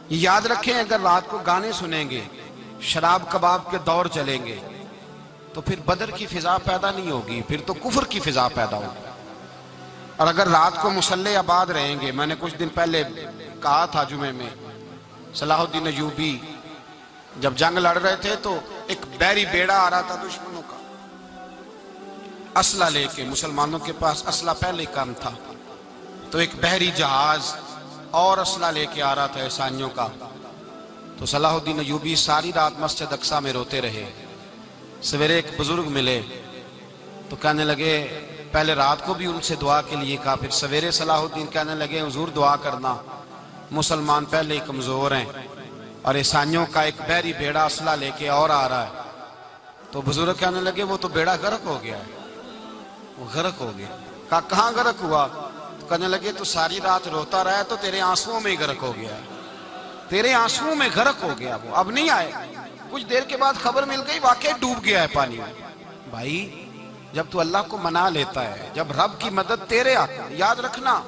یاد رکھیں اگر رات کو گانے سنیں گے، شراب کباب کے دور چلیں گے تو پھر بدر کی فضا پیدا نہیں ہوگی، پھر تو کفر کی فضا پیدا ہوگی۔ اور اگر رات کو مصلی آباد رہیں گے، میں نے کچھ دن پہلے کہا تھا جمعے میں، صلاح الدین ایوبی جب جنگ لڑ رہے تھے تو ایک بحری بیڑا آ رہا تھا دشمنوں کا، اسلحہ لے کے، مسلمانوں کے پاس اسلحہ پہلے کم تھا، تو ایک بحری جہاز اور اسلحہ لے کے آ رہا تھا عیسائیوں کا، تو صلاح الدین ایوبی ساری رات مسجد اقصیٰ میں روتے رہے۔ سویرے ایک بزرگ ملے تو کہنے لگے، پہلے رات کو بھی ان سے دعا کے لیے کہا، پھر سویرے صلاح الدین کہنے لگے حضور دعا کرنا، مسلمان پہلے ہی کمزور ہیں اور عیسائیوں کا ایک بحری بیڑا اسلحہ لے کے اور آ رہا ہے۔ تو بزرگ کہنے لگے وہ تو بیڑا غرق ہو گیا ہے، وہ غرق ہو گیا۔ کہا کہاں غرق ہوا؟ تو کہنے لگے تو ساری رات روتا رہا ہے تو تیرے آنسوؤں میں ہی غرق ہو گیا ہے، تیرے آنسوؤں میں غرق ہو گیا، وہ اب نہیں آئے۔ کچھ دیر کے بعد خبر مل گئی واقعی ڈوب گیا ہے پانی میں۔ بھائی جب تو اللہ کو منا لیتا ہے، جب رب کی مدد تیرے آتا ہے، یاد رکھنا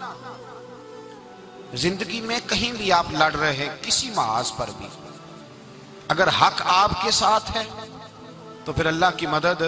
زندگی میں کہیں بھی آپ لڑ رہے ہیں، کسی محاذ پر بھی، اگر حق آپ کے ساتھ ہے تو پھر اللہ کی مدد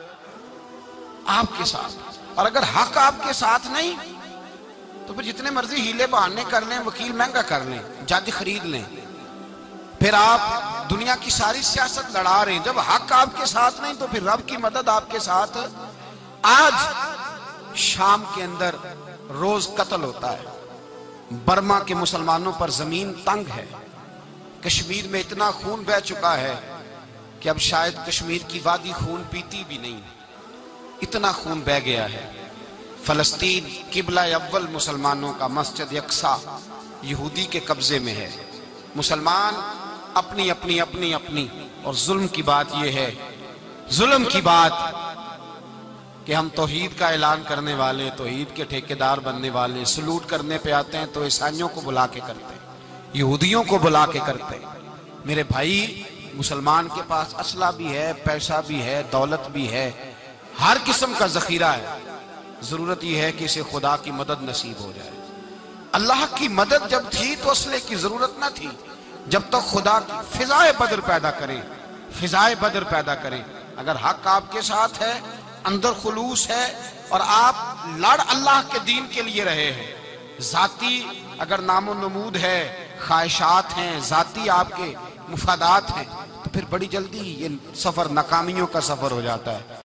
آپ کے ساتھ، اور اگر حق آپ کے ساتھ نہیں تو پھر جتنے مرضی ہیلے بہانے کر لیں، وکیل مہنگا کر لیں، جج خرید لیں، پھر آپ دنیا کی ساری سیاست لڑا رہے ہیں، جب حق آپ کے ساتھ نہیں تو پھر رب کی مدد آپ کے ساتھ۔ آج شام کے اندر روز قتل ہوتا ہے، برما کے مسلمانوں پر زمین تنگ ہے، کشمیر میں اتنا خون بہہ چکا ہے کہ اب شاید کشمیر کی وادی خون پیتی بھی نہیں، اتنا خون بہہ گیا ہے۔ فلسطین قبلہ اول مسلمانوں کا مسجد اقصیٰ یہودی کے قبضے میں ہے، مسلمان اپنی اپنی اپنی اپنی، اور ظلم کی بات یہ ہے، ظلم کی بات کہ ہم توحید کا اعلان کرنے والے، توحید کے ٹھیکیدار بننے والے، سلوٹ کرنے پہ آتے ہیں تو عیسائیوں کو بلا کے کرتے ہیں، یہودیوں کو بلا کے کرتے ہیں۔ میرے بھائی مسلمان کے پاس اسلحہ بھی ہے، پیسہ بھی ہے، دولت بھی ہے، ہر قسم کا ذخیرہ ہے، ضرورت یہ ہے کہ اسے خدا کی مدد نصیب ہو جائے۔ اللہ کی مدد جب تھی تو اسلحے کی ضرورت نہ تھی، جب تک خدا کی فضائے بدر پیدا کرے، فضائے بدر پیدا کرے۔ اگر حق آپ کے ساتھ ہے، اندر خلوص ہے، اور آپ لڑ اللہ کے دین کے لیے رہے ہیں، ذاتی اگر نام و نمود ہے، خواہشات ہیں، ذاتی آپ کے مفادات ہیں، تو پھر بڑی جلدی یہ سفر ناکامیوں کا سفر ہو جاتا ہے۔